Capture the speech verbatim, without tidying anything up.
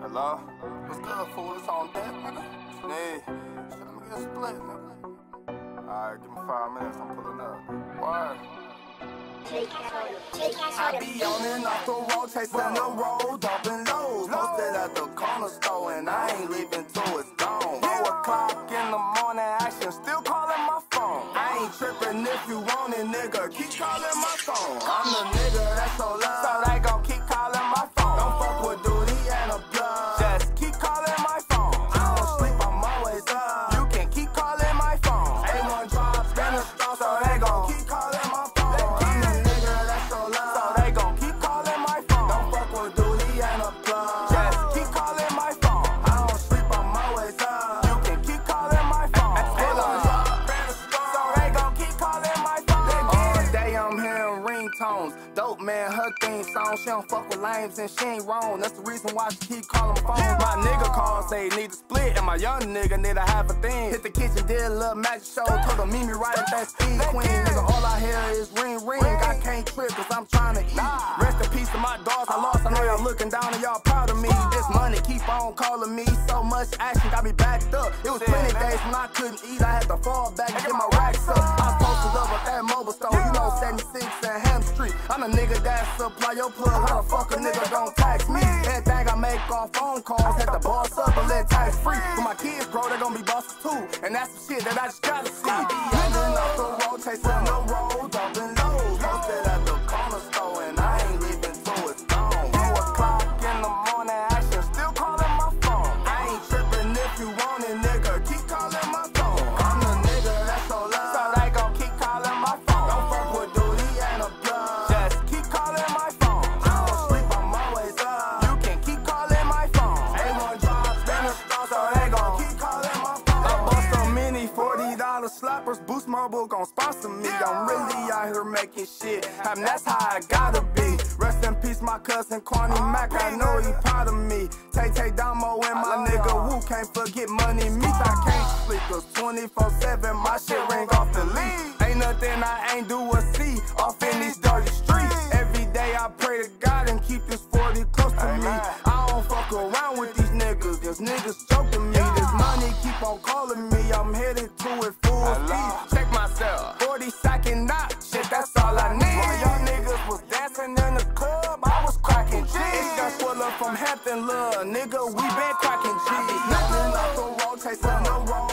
Hello? What's good, fool? It's on deck, nigga. Hey, shit, let me get a split, nigga. Alright, give me five minutes, I'm pulling up. Word. I be on and off the road, chasing the road, dumping lows. Posted at the corner store, and I ain't leaving till it's gone. Four o'clock in the morning, action, still calling my phone. I ain't tripping if you want it, nigga. Keep calling my phone. I'm the nigga that's so loud, so they gon' keep calling my phone. Don't fuck with duty and a blood. Just keep calling my phone. I don't sleep, I'm always up. You can keep calling my phone. A one drop, spin a straw, so they gon' keep calling my phone. I'm the nigga that's so loud, so they gon' keep calling my phone. Don't fuck with duty and a blood. Just keep calling my phone. I don't sleep, I'm always up. You can keep calling my phone. A one drop, spin a straw, so they gon' keep calling my phone. All day I'm hearing ringtones. Dope man, her theme song. She don't fuck with lames and she ain't wrong. That's the reason why she keep calling my phone. My nigga call, say need a split, and my young nigga need a half a thing. Hit the kitchen, did a little magic show. Told her meet me right at that speed queen. Nigga, all I hear is ring, ring. I can't trip cause I'm trying to eat. Rest in peace to my dogs I lost. I know y'all looking down and y'all proud of me. This money keep on calling me. So much action got me backed up. It was plenty days when I couldn't eat. I had to fall back and get my racks up. I posted up at that mobile store, you know, seventy-six and Ham Street. I'm a nigga that supply your plug. How the fuck a nigga gon' tax me? Everything I make off phone calls, had to boss up and let tax free. When my kids grow, they gon' be bosses too. And that's some shit that I just gotta see. I be under off the road, chasing the road, dumping lows. Posted at the corner store, and I ain't leaving till it's gone. Four o'clock in the morning, action, still calling my phone. I ain't tripping if you want it, nigga. Keep calling my phone. I'm the nigga that's so loud, so they gon' keep calling my phone. Don't fuck with duty and a blood. Just keep calling my phone. I don't sleep, I'm always up. You can keep calling my phone. A one drop, spin a straw, so they gon' keep calling my phone. I bought so many forty dollar slappers. Boost Mobile gon' sponsor me. I'm really out here making shit happen. That's how I gotta be. Rest in peace, my cousin Kwani Mac. I know he proud of me. Tay Tay Damo and my nigga Woo. Can't forget money meets. I can't sleep cause twenty-four seven my shit ring off the lead. Ain't nothing I ain't do or see off in these dirty streets. Every day I pray to God and keep this forty close to me. I don't fuck around with these niggas, cause niggas joking me. This money keep on calling me, I'm headed to it full speed. Check myself, forty second knock, shit that's all I need. While y'all niggas was dancing in the club, I was cracking G. It's just full up from Hampton, love, nigga, we been cracking G. Nothing off the road, chasing the road.